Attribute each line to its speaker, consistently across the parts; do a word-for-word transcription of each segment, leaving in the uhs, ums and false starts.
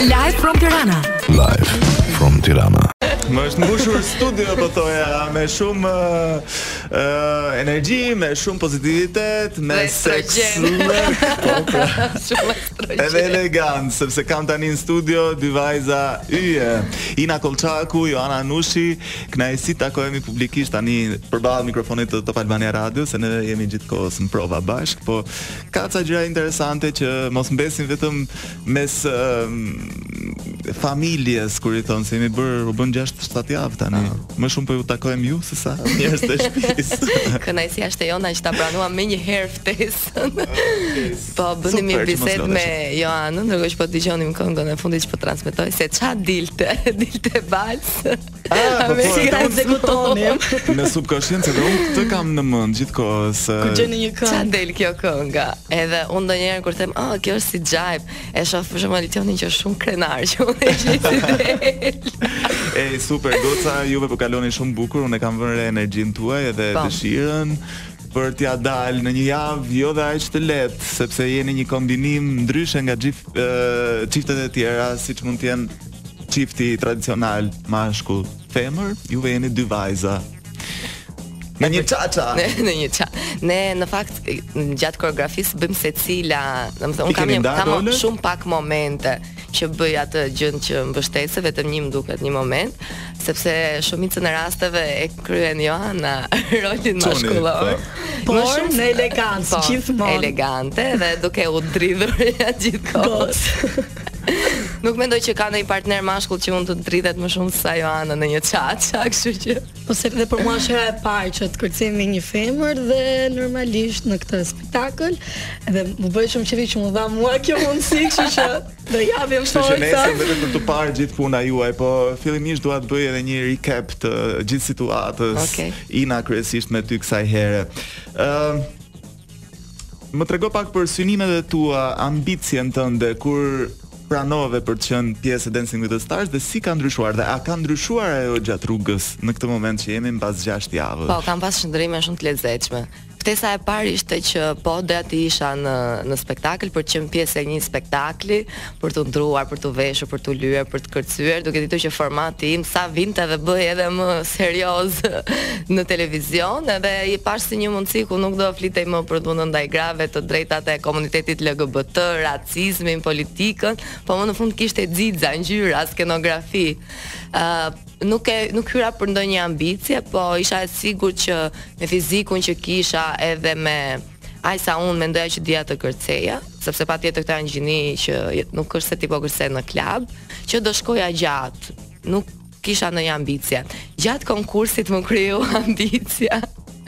Speaker 1: Live from Tirana.
Speaker 2: Live from Tirana.
Speaker 3: Më është mbushur studio, po thoja, me shumë uh, uh, energji, me shumë pozitivitet, me seks, edhe elegant, sepse kam tani në studio dy vajza yje, Ina Kolçaku, Joana Nushi. Kënaqësi takohemi publikisht tani përballë mikrofonit të Top Albania Radio, se ne jemi gjithkohës në prova bashk, po ka ca gjëra interesante që mos mbesin vetëm mes uh, familjes, kur i thon se jemi bër u bën gjashtë shtatë javë tani. Më shumë po ju takojmë ju se sa njerëz të shtëpisë.
Speaker 4: Kënaqësia është e jona që ta pranuam më një herë ftesën. Po bënim një bisedë me Joanën, ndërkohë që po dëgjonim këngën e fundit që po transmetoj, se ça dilte, dilte vals.
Speaker 3: Ah, po
Speaker 4: si ta ekzekutonim.
Speaker 3: Me subkonsciencë, dhe unë këtë kam në mend gjithkohës.
Speaker 4: Kur gjeni një këngë. Ça del kjo kënga? Edhe unë ndonjëherë kur them, "Ah, kjo është si jive", e shoh për shembull Tionin që është shumë krenar që unë e shi si del.
Speaker 3: Ej, super, goca, juve po kaloni shumë bukur, unë e kam vënë re energjinë tuaj edhe dëshirën për t'ja dalë në një javë jo dhe aq të lehtë, sepse jeni një kombinim ndryshe nga gjif, uh, çiftet e tjera, siç mund të jenë çifti tradicional mashkull femër, juve jeni dy vajza. Në një çaça.
Speaker 4: Në, në një ça. Ne në fakt gjatë koreografisë bëjmë secila, domethënë un kam një, kam shumë pak momente që bëj atë gjën që mbështesë, vetëm një më duket një moment, sepse shumicën e rasteve e kryen Joana rolin mashkullor.
Speaker 5: Por shumë në elegancë, gjithmonë.
Speaker 4: Elegante dhe duke u dridhur gjithë kohës. Nuk mendoj që ka ndonjë partner mashkull që mund të dridhet më shumë se sa Joana në një çaça, kështu që
Speaker 5: po se edhe për mua është hera e parë që të kërcemi një femër dhe normalisht në këtë spektakël, edhe më bëj shumë qefi që më dha mua kjo mundësi, kështu që do japim forca.
Speaker 3: Kështu që nesër vetëm për të parë gjithë puna juaj, po fillimisht dua të bëj edhe një recap të gjithë situatës.
Speaker 4: Okay.
Speaker 3: Ina kryesisht me ty kësaj here. Ë uh, Më trego pak për synimet e tua, ambicien tënde kur pranove për të qenë pjesë e Dancing with the Stars dhe si ka ndryshuar dhe a ka ndryshuar ajo gjatë rrugës në këtë moment që jemi mbas gjashtë javësh?
Speaker 4: Po, kam pas shndërime shumë të lezetshme. Ftesa e parë ishte që po doja të isha në në spektakël për të qenë pjesë e një spektakli, për të ndruar, për të veshur, për të lyer, për të kërcyer, duke ditur që formati im sa vinte dhe bëj edhe më serioz në televizion, edhe i pash si një mundësi ku nuk do flitej më për dhunën ndaj grave, të drejtat e komunitetit L G B T, racizmin, politikën, po më në fund kishte xixa, ngjyra, skenografi. Uh, nuk e nuk hyra për ndonjë ambicie, po isha e sigurt që me fizikun që kisha edhe me aq sa unë mendoja që dija të kërceja, sepse patjetër këta janë gjini që nuk është se ti po kërcej në klub, që do shkoja gjatë. Nuk kisha ndonjë ambicie. Gjatë konkursit më krijoi ambicia.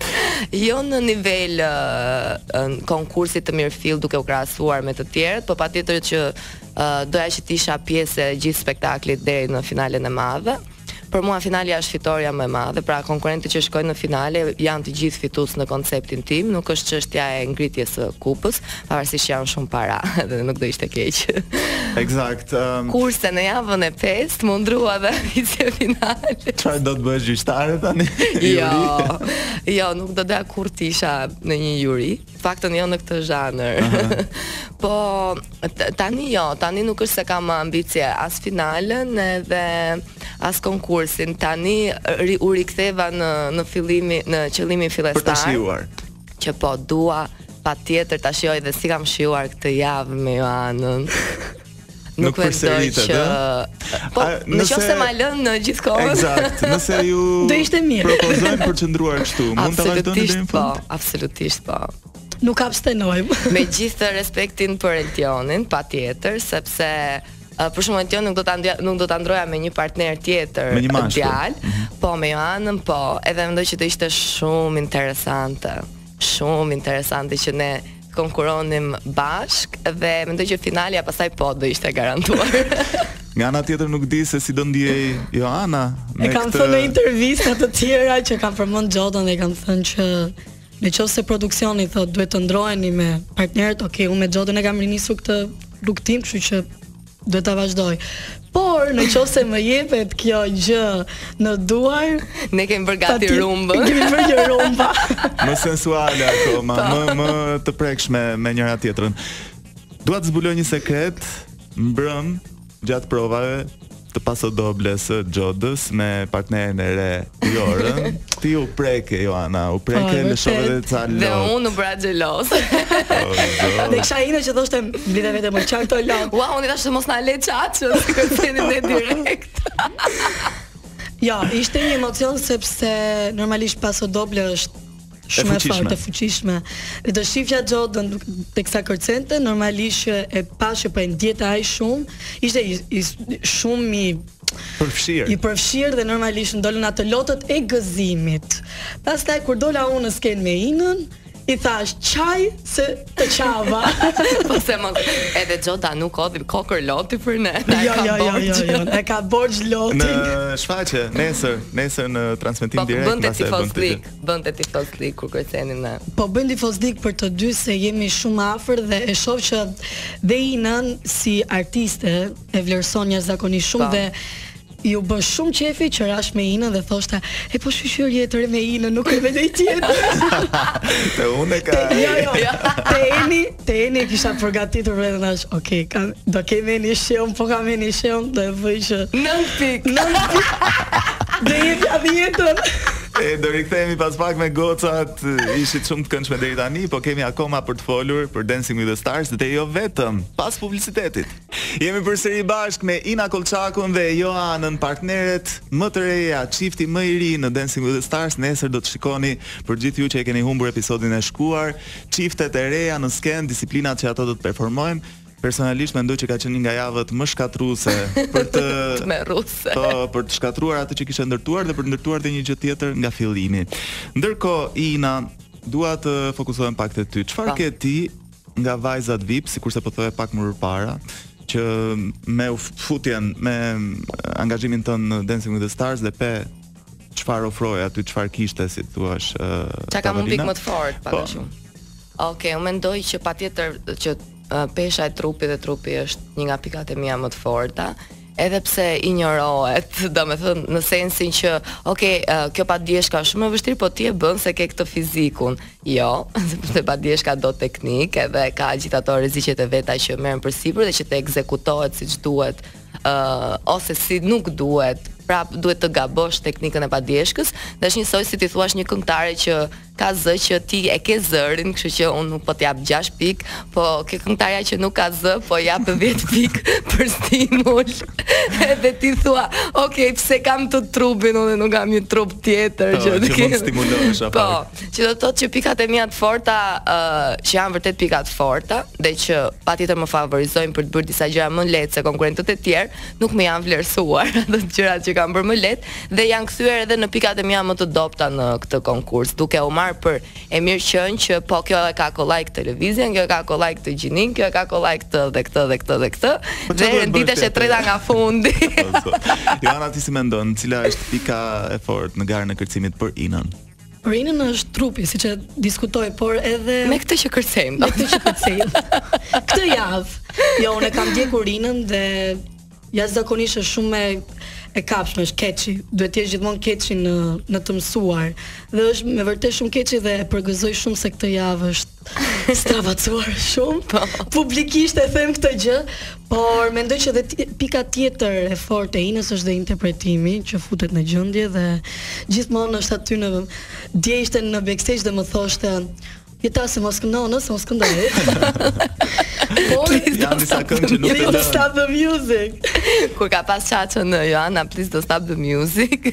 Speaker 4: Jo në nivel uh, konkursit të mirëfill duke u krahasuar me të tjerët, po patjetër që uh, doja që të isha pjesë e gjithë spektaklit deri në finalen e madhe. Për mua finalja është fitoria më e madhe, pra konkurrentët që shkojnë në finale janë të gjithë fitues në konceptin tim, nuk është çështja e ngritjes së kupës, pavarësisht që janë shumë para, dhe nuk do ishte keq.
Speaker 3: Eksakt. Um...
Speaker 4: Kurse në javën e pestë më ndrua dhe vice finale.
Speaker 3: Çfarë do të bësh gjyqtare tani?
Speaker 4: Jo. Jo, nuk do doja kur të isha në një juri, faktën jo në këtë zhanër. Uh-huh. Po tani jo, tani nuk është se kam ambicie as finalen edhe as konkursin. Tani ri, u riktheva në në fillimi në qëllimin fillestar.
Speaker 3: Për ta shijuar.
Speaker 4: Që po dua patjetër ta shijoj dhe si kam shijuar këtë javë me Joanën. Nuk mendoj që po në qoftë se ma lën në gjithë kohën.
Speaker 3: Eksakt. Nëse ju
Speaker 5: do ishte mirë.
Speaker 3: Propozojnë për të qëndruar kështu, mund ta vazhdoni deri në fund?
Speaker 4: Po, absolutisht po.
Speaker 5: Nuk abstenojmë.
Speaker 4: Me gjithë respektin për Eltionin, patjetër, sepse Uh, për shumë Eltion nuk do ta nuk do ta ndroja me një partner tjetër djalë, mm-hmm. Po me Joanën po, edhe mendoj që do ishte shumë interesante, shumë interesante që ne konkuronim bashk dhe mendoj që finalja pastaj po do ishte garantuar.
Speaker 3: Nga ana tjetër nuk di se si do ndjej Joana me
Speaker 5: e kam këtë... thënë në intervista të tjera që kam përmend Xhodën dhe kam thënë që në qoftë se produksioni thotë duhet të ndroheni me partnerët, okay, unë me Xhodën e kam rinisur këtë rrugë tim, kështu që do ta vazhdoj. Por në qoftë se më jepet kjo gjë në duar,
Speaker 4: ne kemi bërë gati rumbën.
Speaker 5: Kemi bërë një rumba.
Speaker 3: Më sensuale akoma, më më të prekshme me njëra tjetrën. Dua të zbuloj një sekret, mbrëm gjatë provave të pasodobles së Xhodës me partnerin e re Jorën, ti u preke Joana, u preke
Speaker 5: oh,
Speaker 3: lëshove dhe ca lot.
Speaker 4: Dhe unë u bëra xhelos.
Speaker 5: Dhe kisha ina që thoshte mblidhe vetëm më çan këto lot.
Speaker 4: Ua, unë thashë mos na le çaçën, kërcenin ne direkt.
Speaker 5: Ja, ishte një emocion sepse normalisht pasodoble është shumë e fortë, e fuqishme. Dhe të shifja Xhodën teksa kërcente, normalisht e pashë po e ndjeta ai shumë, ishte i, i, shumë i
Speaker 3: përfshirë.
Speaker 5: I përfshirë dhe normalisht ndolën ato lotët e gëzimit. Pastaj kur dola unë në skenë me Inën, i thash çaj se të çava.
Speaker 4: Po se mos edhe Xhoda nuk ka kokër loti për ne.
Speaker 5: Jo, jo, jo, jo, jo, e ka borxh loti.
Speaker 3: Në shfaqje, nesër, nesër në transmetim direkt.
Speaker 4: Po bënte tifozlik, bënte tifozlik kur kërcenin ne.
Speaker 5: Po bën tifozlik për të dy se jemi shumë afër dhe e shoh që dhe Inën si artiste e vlerëson jashtëzakonisht shumë dhe ju bë shumë qefi që rash me Inën dhe thoshta, e po shqyr jetër me Inën, nuk e vedej tjetër.
Speaker 3: Te unë ka.
Speaker 5: Jo, jo. Te Eni, te Eni kisha përgatitur vetëm tash. Okej, kam do kemi një sheun, po kam një sheun, do e bëj që
Speaker 4: nënt pikë.
Speaker 5: nënt pikë. Dhe jep ja jetën.
Speaker 3: E do rikthehemi pas pak me gocat, ishit shumë të këndshme deri tani, po kemi akoma për të folur për Dancing with the Stars dhe jo vetëm, pas publicitetit. Jemi përsëri bashkë me Ina Kolçakun dhe Joanën, partneret më të reja, çifti më i ri në Dancing with the Stars. Nesër do të shikoni, për gjithë ju që e keni humbur episodin e shkuar, çiftet e reja në skenë, disiplinat që ato do të performojnë. Personalisht mendoj që ka qenë një nga javët më shkatruese për të
Speaker 4: tmerruese.
Speaker 3: Po, për të shkatruar atë që kishte ndërtuar dhe për të ndërtuar edhe një gjë tjetër nga fillimi. Ndërkohë, Ina, dua të fokusohem pak te ty. Çfarë ke ti nga vajzat V I P, sikurse po thoje pak më përpara, që me futjen, me angazhimin tënd në Dancing with the Stars dhe pe çfarë ofroi aty, çfarë kishte, si thua,
Speaker 4: çka kam un pik më të fortë, pak a shumë. Okej, unë mendoj që patjetër që pesha e trupit dhe trupi është një nga pikat e mia më të forta, edhe pse injorohet, domethënë në sensin që, okay, kjo padjeshka është shumë e vështirë, po ti e bën se ke këtë fizikun. Jo, sepse padjeshka do teknik, edhe ka gjithë ato rreziqet e veta që merren përsipër dhe që të ekzekutohet siç duhet, uh, ose si nuk duhet. Prap duhet të gabosh teknikën e padjeshkës, dhe është njësoj si ti thuash një këngëtare që ka zë që ti e ke zërin, kështu që unë nuk po t'jap gjashtë pikë, po ke këngëtarja që nuk ka zë, po jap dhjetë pikë për stimul. Edhe ti thua, okay, pse kam të trupin, unë nuk kam një trup tjetër
Speaker 3: që të mund stimulohesh apo.
Speaker 4: Po, që do të thotë që pikat e mia të forta, uh, që janë vërtet pikat forta, dhe që patjetër më favorizojnë për të bërë disa gjëra më lehtë se konkurrentët e tjerë, nuk më janë vlerësuar ato gjërat që kam bërë më lehtë dhe janë kthyer edhe në pikat e mia më të dobta në këtë konkurs, duke u marrë për e mirë qenë që po kjo e ka kollaj këtë televizion, kjo e ka kollaj këtë gjinin, kjo e ka kollaj këtë dhe këtë dhe këtë dhe këtë, dhe renditesh e treta nga fundi.
Speaker 3: Joana, ti si mendon, cila është pika e fortë në garën e kërcimit për Inën?
Speaker 5: Për Inën është trupi, siç e diskutoj, por edhe
Speaker 4: me këtë që kërcejmë.
Speaker 5: Me këtë që kërcejmë. Këtë javë. Jo, unë kam ndjekur Inën dhe jashtëzakonisht është shumë e e kapshme, është keqi, duhet të jesh gjithmonë keqi në në të mësuar. Dhe është me vërtet shumë keqi dhe e përgëzoj shumë se këtë javë është stravacuar shumë. Publikisht e them këtë gjë, por mendoj që edhe pika tjetër e fortë e Inës është dhe interpretimi, që futet në gjendje dhe gjithmonë është aty në dje ishte në backstage dhe më thoshte jeta se mos këndon, se mos këndoj.
Speaker 3: Por janë disa këngë që nuk
Speaker 5: please don't stop the music.
Speaker 4: Kur ka pas çaçën në Joana, please don't stop the music.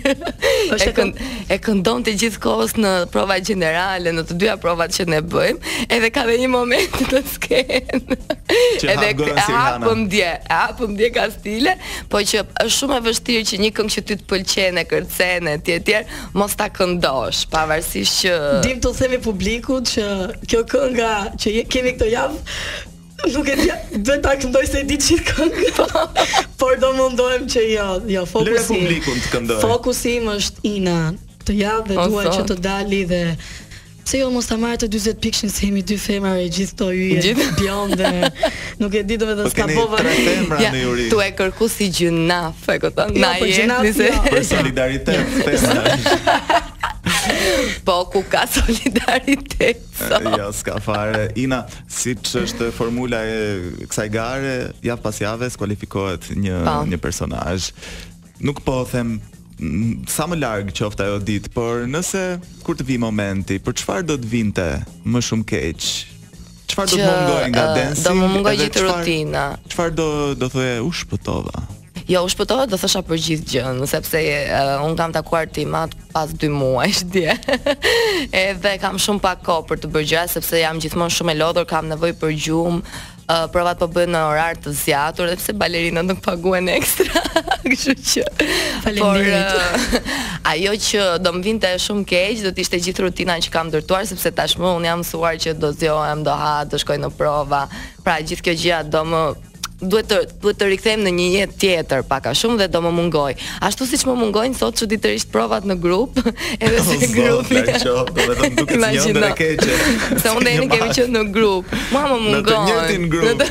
Speaker 4: e, kën, e këndon të gjithë kohës në prova generale, në të dyja provat që ne bëjmë, edhe ka dhe një moment në skenë. Edhe e hapëm dje, e hapëm dje ka stile, po që është shumë e vështirë që një këngë që ty të pëlqen e kërcen e tjetër, mos ta këndosh, pavarësisht që
Speaker 5: dim të themi publikut që kjo kënga që kemi këtë javë nuk e di, duhet ta këndoj se e di gjithë këngën. Por do mundohem që jo, jo, fokusi.
Speaker 3: Lëre publikun të këndoj.
Speaker 5: Fokusi im është Ina këtë javë dhe dua që të dali dhe pse jo mos ta marrë të dyzet pikshin se jemi dy femra e gjithë to yje bjonde. Nuk e di do vetë skapova.
Speaker 3: Ja,
Speaker 4: tu e kërku si gjynaf, e kupton? Na jepni se
Speaker 3: për solidaritet femra.
Speaker 4: Po ku ka solidaritet. So.
Speaker 3: Jo, s'ka fare. Ina, siç është formula e kësaj gare, javë pas jave skualifikohet një pa. një personazh. Nuk po them sa më larg qoftë ajo ditë, por nëse kur të vi momenti, për çfarë do të vinte më shumë keq? Çfarë do të mungoj nga dansi?
Speaker 4: Do më mungoj gjithë rutina.
Speaker 3: Çfarë do do thoje u shpëtova?
Speaker 4: Jo, u shpëtova do thosha për gjithë gjën, sepse uh, un kam takuar timat pas dy muajsh dje. Edhe kam shumë pak kohë për të bërë gjëra sepse jam gjithmonë shumë e lodhur, kam nevojë për gjumë. Uh, provat po bëhen në orar të zgjatur edhe pse balerinat nuk paguhen ekstra. Kështu që faleminderit. Uh, ajo që do më vinte shumë keq do të ishte gjithë rutina që kam ndërtuar sepse tashmë un jam mësuar që do zgjohem, do ha, do shkoj në prova. Pra gjithë kjo gjëja do më duhet të duhet të rikthehem në një jetë tjetër pak a shumë dhe do më mungoj. Ashtu siç më mungojnë sot çuditërisht provat në grup, edhe se grupi.
Speaker 3: Do vetëm duket një ndër e keqe.
Speaker 4: Se unë ne kemi qenë në grup. Mua më mungon.
Speaker 3: Në të njëjtin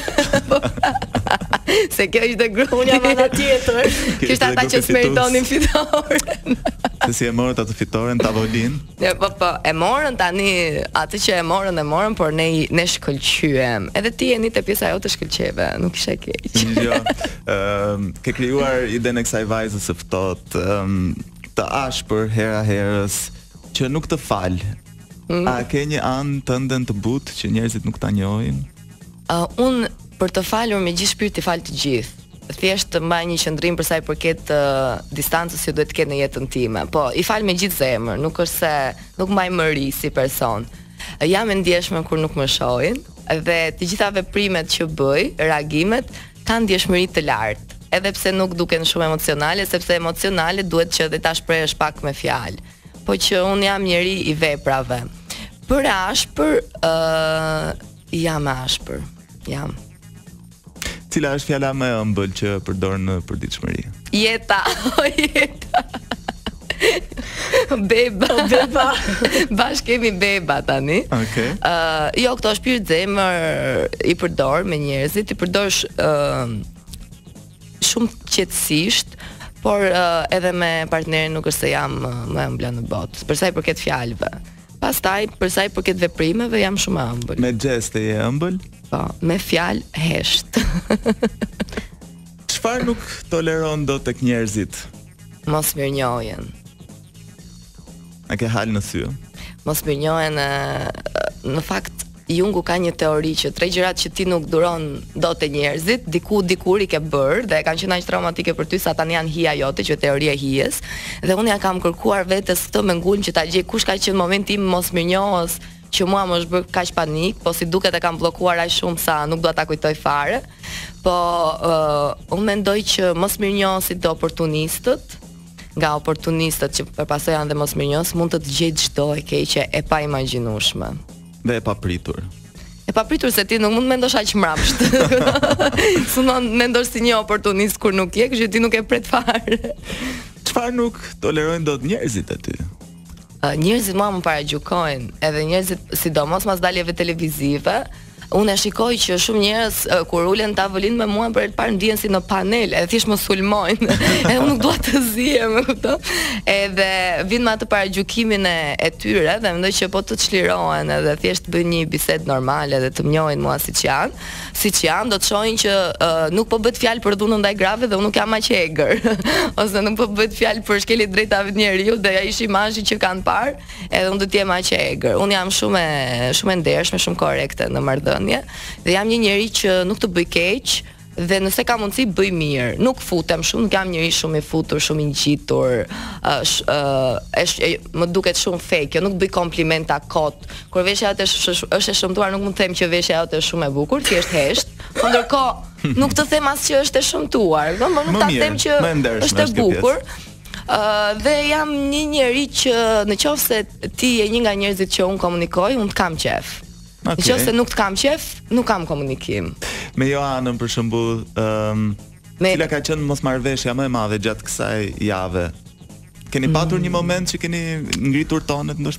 Speaker 3: grup.
Speaker 4: Se kjo ishte grup,
Speaker 5: unë jam ana tjetër.
Speaker 4: Kjo ishte ata që smeritonin fitoren.
Speaker 3: Se si e morën atë fitoren tavolin?
Speaker 4: Ja, po po, e morën tani, atë që e morën e morën, por ne ne shkëlqyem. Edhe ti jeni te pjesa jote shkëlqeve, nuk ishe keq.
Speaker 3: Jo. Ëm, ke krijuar idenë kësaj vajze së ftohtë, ëm, të ashpër hera herës, që nuk të fal. Mm. A ke një anë tënde të butë që njerëzit nuk ta njohin?
Speaker 4: Uh, un për të falur me gjithë shpirt i fal të gjithë. Thjesht të mbaj një qëndrim për sa i përket uh, distancës që duhet të ketë në jetën time. Po, i fal me gjithë zemër, nuk është se nuk mbaj mëri si person. Uh, jam e ndjeshme kur nuk më shohin dhe të gjitha veprimet që bëj, reagimet kanë ndjeshmëri të lartë. Edhe pse nuk duken shumë emocionale, sepse emocionale duhet që dhe ta shprehësh pak me fjalë. Po që un jam njeri i veprave. Për ashpër, uh, jam ashpër. Jam.
Speaker 3: Cila është fjala më e ëmbël që përdor në përditshmëri?
Speaker 4: Jeta, o jeta. Beba, beba. Bash kemi beba tani.
Speaker 3: Okej. Okay.
Speaker 4: Uh, jo, këto shpirt zemër i përdor me njerëzit, i përdor sh, uh, shumë qetësisht, por uh, edhe me partnerin nuk është se jam uh, më e ëmbla në botë. Për sa i përket fjalëve. Pastaj, për sa i përket veprimeve, jam shumë e ëmbël.
Speaker 3: Me gjeste je ëmbël?
Speaker 4: Po, me fjalë hesht.
Speaker 3: Çfarë nuk toleron dot tek njerëzit?
Speaker 4: Mos mirënjohjen.
Speaker 3: A ke hal në sy?
Speaker 4: Mos mirënjohen, në fakt Jungu ka një teori që tre gjërat që ti nuk duron dot te njerëzit, diku dikur i ke bër dhe kanë qenë aq traumatike për ty sa tani janë hija jote, që teoria e hijes. Dhe unë ja kam kërkuar vetes këtë me ngulm që ta gjej kush ka qenë momenti im mos mirënjohës, që mua më është bërë kaq panik, po si duket e kam bllokuar aq shumë sa nuk dua ta kujtoj fare. Po uh, unë mendoj që mos mirënjohësit të oportunistët, nga oportunistët që përpasoj janë dhe mos mirënjohës, mund të të gjejë çdo e keqe e pa imagjinueshme.
Speaker 3: Dhe e papritur.
Speaker 4: E papritur se ti nuk mund mendosh aq mbrapsht. Sunon mendosh si një oportunist kur nuk je, kështu ti nuk e pret fare.
Speaker 3: Çfarë nuk tolerojnë dot njerëzit aty?
Speaker 4: Uh, njerëzit mua më paragjykojnë, edhe njerëzit sidomos mas daljeve televizive. Unë e shikoj që shumë njerëz uh, kur ulen tavolinë me mua për të parë ndihen si në panel, edhe thjesht më sulmojnë. Edhe unë nuk dua të zihem, e kupton? Edhe vin me atë paragjykimin e, e tyre dhe mendoj që po të çlirohen edhe thjesht bëjnë një bisedë normale dhe të më njohin mua siç janë, siç janë, do të shohin që uh, nuk po bëhet fjalë për dhunën ndaj grave dhe unë nuk jam aq e egër. Ose nuk po bëhet fjalë për shkelje drejtave të njeriu dhe ai ish imazhi që kanë parë, edhe unë do të jem aq e egër. Unë jam shumë e shumë e ndershme, shumë korrekte në marrëdhënie. Dhe jam një njeri që nuk të bëj keq dhe nëse ka mundësi bëj mirë. Nuk futem shumë, nuk jam njeri shumë i futur, shumë i ngjitur. Është uh, është më duket shumë fake. Jo, nuk bëj komplimenta kot. Kur veshja jote është e shëmtuar, nuk mund të them që veshja jote është shumë e bukur, ti është hesht. Po ndërkohë nuk të them as që është e shëmtuar, do më nuk ta them që është e bukur. Uh, dhe jam një njeri që nëse ti je një nga njerëzit që unë komunikoj, unë të kam qef. Okay. Nëse nuk të kam qef, nuk kam komunikim.
Speaker 3: Me Joanën për shembull, ëm um, Me... cila ka qenë mosmarrveshja më e madhe gjatë kësaj jave? Keni patur mm. një moment që keni ngritur tonet ndoshta?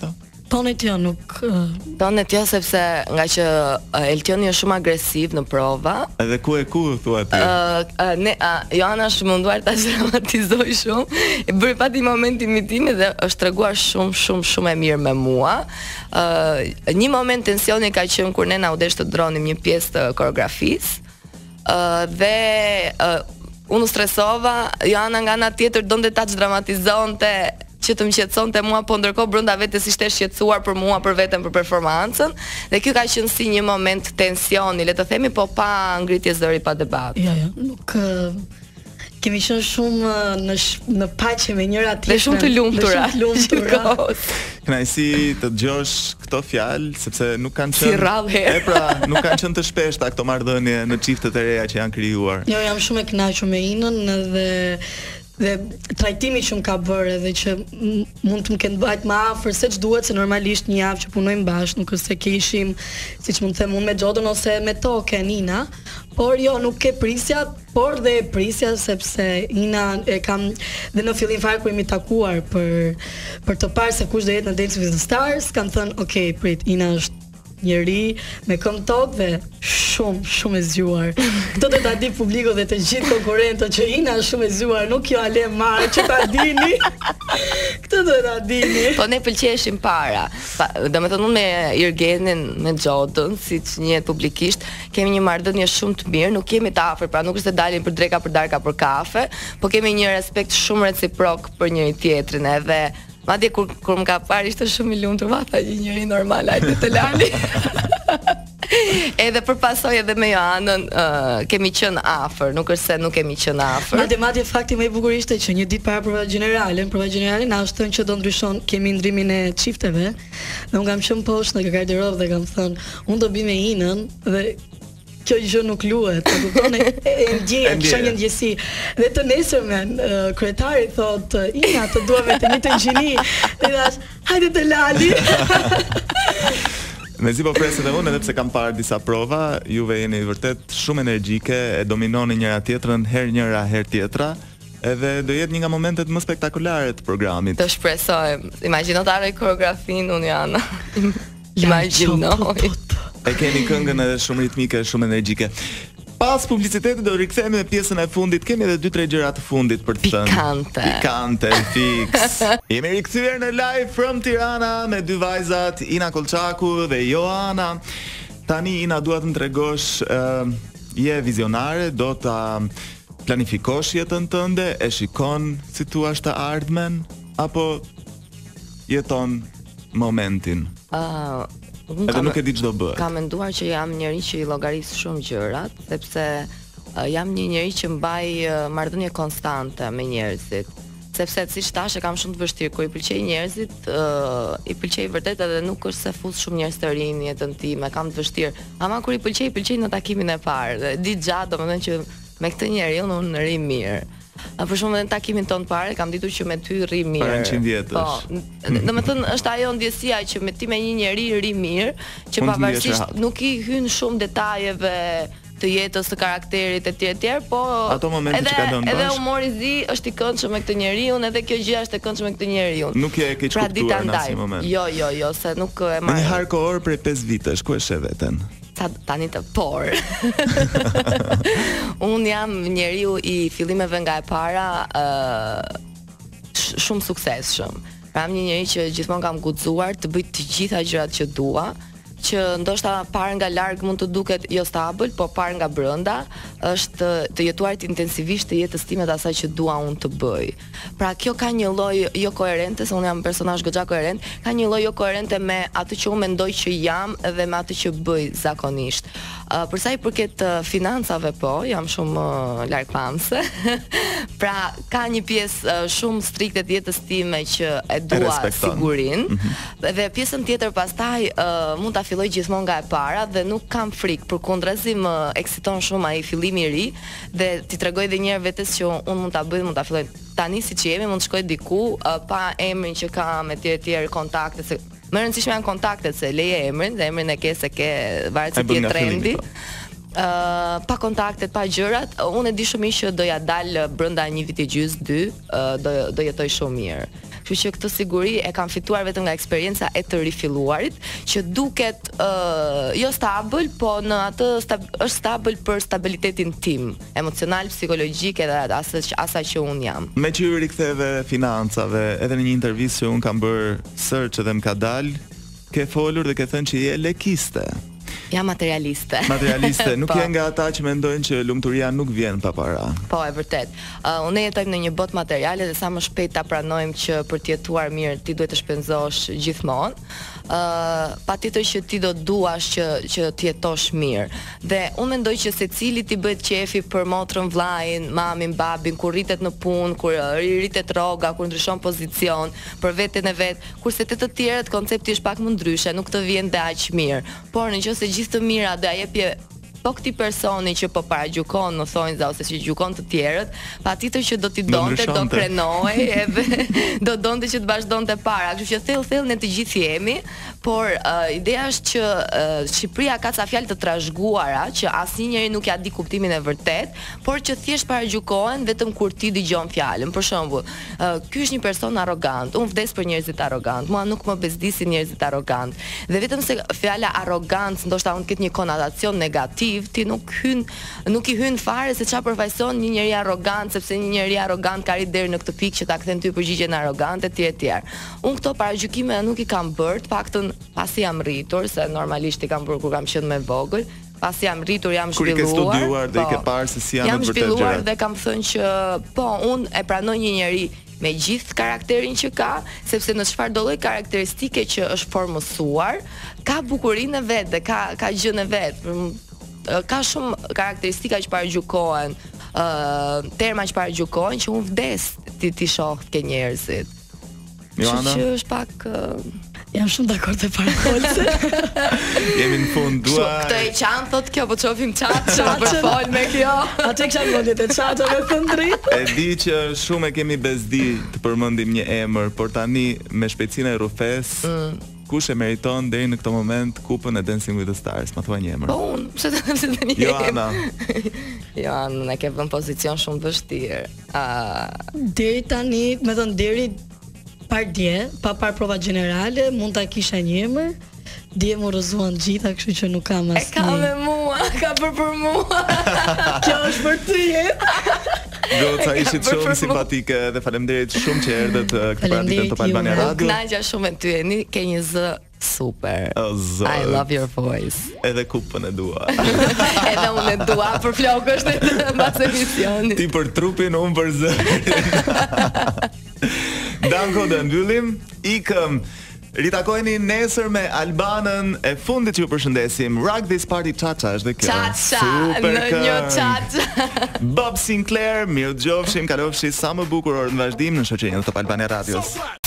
Speaker 5: Tonet jo nuk uh,
Speaker 4: Tonet jo sepse nga që uh, Eltioni është shumë agresiv në prova.
Speaker 3: Edhe ku e ku thua ti?
Speaker 4: Uh, uh, ne uh, Joana është munduar ta dramatizoj shumë. E bëri pati momentin mitin dhe është treguar shumë shumë shumë e mirë me mua. Uh, një moment tensioni ka qenë kur ne na u desh të dronim një pjesë të koreografisë. Uh, dhe uh, unë stresova, Joana nga ana tjetër donte ta dramatizonte që të më qetësonte mua, po ndërkohë brenda vetes ishte shqetësuar për mua, për veten, për performancën, dhe kjo ka qenë si një moment tensioni, le të themi, po pa ngritje zëri, pa debat.
Speaker 5: Jo, jo, nuk uh, kemi qenë shumë uh, në sh në paqe me njëra tjetrën.
Speaker 4: Dhe shumë të lumtura.
Speaker 5: Shumë të lumtura.
Speaker 3: Kënaqësi të dëgjosh këto fjalë, sepse nuk kanë
Speaker 4: Si
Speaker 3: qenë
Speaker 4: rrallë herë.
Speaker 3: E pra, nuk kanë qenë të shpeshta këto marrëdhënie në çiftet e reja që janë krijuar.
Speaker 5: Jo, jam shumë e kënaqur me Inën dhe dhe trajtimi që më ka bërë edhe që mund të më kenë bajt më afër se ç'duhet, se normalisht një javë që punojmë bashkë, nuk është se ke ishim, siç mund të them unë me Xhodën ose me Toke Nina, por jo, nuk e prisja, por dhe e prisja sepse Ina e kam dhe në fillim fare kur jemi takuar për për të parë se kush do jetë në Dance with the Stars, kam thënë, "Ok, prit, Ina është njëri me këmbë tokë dhe shumë shumë e zgjuar." Këtë do ta di publiku dhe të gjithë konkurrentët që Ina është shumë e zgjuar, nuk jo ale marrë që ta dini. Këtë do ta dini.
Speaker 4: Po ne pëlqeshim para. Domethënë unë me Irgenin, me Xhodën, siç njihet publikisht, kemi një marrëdhënie shumë të mirë, nuk kemi të afër, pra nuk është se dalim për dreka për darka për kafe, po kemi një respekt shumë reciprok për njëri tjetrin, edhe madje kur kur më ka parë ishte shumë i lumtur, va tha një njeri normal, hajde të lani. Edhe përpasoj edhe me Joanën uh, kemi qenë afër, nuk është se nuk kemi qenë afër.
Speaker 5: Madje madje fakti më i bukur ishte që një ditë para provave gjenerale, në provat gjenerale na është thënë që do ndryshon, kemi ndrimin e çifteve. Dhe unë kam qenë poshtë në garderobë dhe kam thënë, unë do bi me Inën dhe kjo gjë nuk luhet, e kupton, e, e ndjej, kisha një ndjesi. Dhe të nesërmen, uh, kryetari thot, Ina, të dua me të një të gjini, dhe thash, hajde të lali.
Speaker 3: Mezi po pres edhe unë, edhe pse kam parë disa prova, juve jeni vërtet shumë energjike, e dominoni njëra tjetrën, herë njëra, herë tjetra, edhe do jetë një nga momentet më spektakolare të programit.
Speaker 4: Të shpresoj, imagjino të arrej koreografin unë Joana. Imagjinoj.
Speaker 3: E keni këngën edhe shumë ritmike, shumë energjike. Pas publicitetit do rikthehemi me pjesën e fundit. Kemi edhe dy tre gjëra të fundit për të thënë.
Speaker 4: Pikante.
Speaker 3: Pikante, fix. Jemi rikthyer në live from Tirana me dy vajzat, Ina Kolçaku dhe Joana. Tani Ina, dua të më tregosh, uh, je vizionare, do ta planifikosh jetën tënde, e shikon si thua të ardhmen apo jeton momentin?
Speaker 4: Ah, uh,
Speaker 3: Edhe nuk e di ç'do bëhet.
Speaker 4: Kam menduar që jam njëri që i llogaris shumë gjërat, sepse uh, jam një njeri që mbaj uh, marrëdhënie konstante me njerëzit. Sepse siç thash, e kam shumë të vështirë kur i pëlqej njerëzit, uh, i pëlqej vërtet, edhe nuk është se fus shumë njerëz të rinë në jetën time, kam të vështirë. Ama kur i pëlqej, i pëlqej në takimin e parë. Dhe di gjatë, domethënë që me këtë njeriu unë rri mirë. Për shembull në takimin ton parë kam ditur që me ty rri mirë.
Speaker 3: Para njëqind vjetësh.
Speaker 4: Po, domethënë është ajo ndjesia që me ti me një njeri rri mirë, që pavarësisht nuk i hyn shumë detajeve të jetës, të karakterit e tjerë tjerë, po
Speaker 3: ato momente
Speaker 4: edhe,
Speaker 3: që kalon bashkë.
Speaker 4: Edhe humori zi është i këndshëm me këtë njeriu, edhe kjo gjë është e këndshme me këtë njeriu.
Speaker 3: Nuk je e keq
Speaker 4: pra,
Speaker 3: kuptuar në asnjë moment.
Speaker 4: Jo, jo, jo, se nuk e marr.
Speaker 3: Në një hardcore prej pesë vitesh, ku e sheh veten?
Speaker 4: Sa tani të por. Unë jam njeriu i fillimeve nga e para, uh, sh shumë suksesshëm. Pra jam një njeri që gjithmonë kam guxuar të bëj të gjitha gjërat që dua, që ndoshta parë nga larg mund të duket jo stabil, po parë nga brenda është të jetuarit intensivisht të jetës time të asaj që dua unë të bëj. Pra kjo ka një lloj jo koherente, se unë jam personazh goxha koherent, ka një lloj jo koherente me atë që unë mendoj që jam dhe me atë që bëj zakonisht. Uh, për sa i përket uh, financave, po, jam shumë uh, largpamse. Pra ka një pjesë uh, shumë strikte të jetës time që e dua sigurin, mm -hmm. dhe pjesën tjetër pastaj uh, mund ta filloj gjithmonë nga e para dhe nuk kam frikë, përkundrazi më eksiton shumë ai fillimi i ri dhe ti tregoj edhe një herë vetes që unë mund ta bëj, mund ta filloj tani siç jemi, mund të shkoj diku uh, pa emrin që kam etj etj kontakte, se më e rëndësishme janë kontaktet, se leje emrin, dhe emrin e ke se ke varet se ti je trendi. Uh, pa kontaktet, pa gjërat, unë e di shumë mirë që doja dal brenda një viti gjys, dy, uh, do do jetoj shumë mirë. Kështu Kështu që këtë siguri e kam fituar vetëm nga eksperienca e të rifilluarit, që duket uh, jo stabil, po në atë stab është stabil për stabilitetin tim, emocional, psikologjik edhe asaj asa që un jam.
Speaker 3: Me që ju riktheve financave, edhe në një intervistë që un kam bërë search edhe më ka dal, ke folur dhe ke thënë që je lekiste.
Speaker 4: Jam materialiste.
Speaker 3: Materialiste, nuk je nga ata që mendojnë që lumturia nuk vjen pa para.
Speaker 4: Po, e vërtet. Uh, unë jetojmë në një botë materiale dhe sa më shpejt ta pranojmë që për të jetuar mirë ti duhet të shpenzosh gjithmonë. Uh, patjetër që ti do duash që që të jetosh mirë. Dhe unë mendoj që secili ti bëhet qefi për motrën, vllajin, mamin, babin, kur rritet në punë, kur rritet rroga, kur ndryshon pozicion, për veten e vet, kurse te të tjerët koncepti është pak më ndryshe, nuk të vjen dhe aq mirë. Por nëse gjithë të mira do ja jepje po këtij personi që po paragjykon në thonjza ose që gjykon të tjerët, patjetër që do t'i donte, do krenohej edhe do donte që të vazhdonte para. Kështu që thell thell ne të gjithë jemi, por uh, ideja është që uh, Shqipëria ka ca fjalë të trashëguara që asnjëri nuk ja di kuptimin e vërtet, por që thjesht paragjykohen vetëm kur ti dëgjon fjalën. Për shembull, uh, ky është një person arrogant. Unë vdes për njerëzit arrogant. Mua nuk më bezdisin njerëzit arrogant. Dhe vetëm se fjala arrogancë ndoshta unë ketë një konotacion negativ, ti nuk hyn nuk i hyn fare se çfarë përfaqëson një njeri arrogant, sepse një njeri arrogant ka rritë deri në këtë pikë që ta kthen ty përgjigjen arrogante etj etj. Unë këto paragjykime nuk i kam bërë, të paktën pasi jam rritur, se normalisht i kam bërë kur kam qenë më vogël. Pasi jam rritur, jam zhvilluar.
Speaker 3: Kur i ke studiuar dhe i ke parë se si janë
Speaker 4: jam
Speaker 3: vërtet gjërat. Jam
Speaker 4: zhvilluar dhe kam thënë që po, unë e pranoj një njeri me gjithë karakterin që ka, sepse në çfarë do lloj karakteristike që është formësuar, ka bukurinë e vet dhe ka ka gjën e vet. Ka shumë karakteristika që paragjykohen, uh, terma që paragjykohen që unë vdes ti ti shoh ke njerëzit.
Speaker 3: Joana,
Speaker 4: që është pak uh...
Speaker 5: jam shumë dakord te parakolse.
Speaker 3: Jemi në fund, dua.
Speaker 4: Këtë e qan thot kjo, po çofim çat, çfarë për fol me kjo.
Speaker 5: Atë kisha mendje të çato me të drejtë.
Speaker 3: E di që shumë e kemi bezdi të përmendim një emër, por tani me shpejtësinë e rrufes, mm. kush e meriton deri në këtë moment kupën e Dancing with the Stars? Ma thua një emër.
Speaker 4: Po unë, pse të them se një
Speaker 3: Joana.
Speaker 4: Joana, ne ke vënë pozicion shumë të vështirë. Uh...
Speaker 5: Deri tani, me thënë deri par dje, pa par prova generale, mund ta kisha një emër. Dje më rëzuan gjitha, kështu që nuk kam asnjë.
Speaker 4: E ka me mua, ka për për mua.
Speaker 5: Kjo është për ty jetë.
Speaker 3: Goca, ishit shumë simpatike dhe faleminderit shumë që erdhët këtë paraditën Top Albania Radio.
Speaker 4: Kënaqja shumë me ty, ni ke një zë super.
Speaker 3: Oh,
Speaker 4: I love your voice.
Speaker 3: Edhe kupën e dua.
Speaker 4: Edhe unë e dua për flokësht e mbas emisionit.
Speaker 3: Ti për trupin, unë për zërin. Danko dhe mbyllim, ikëm. Ritakojeni nesër me Albanën e fundit që ju përshëndesim. Rock This Party Cha-Cha është dhe kjo.
Speaker 4: Cha-Cha, në një Cha-Cha.
Speaker 3: Bob Sinclair, mirë dëgjofshim, kalofshi sa më bukur orë në vazhdim në shoqërinë e Top Albania Radios.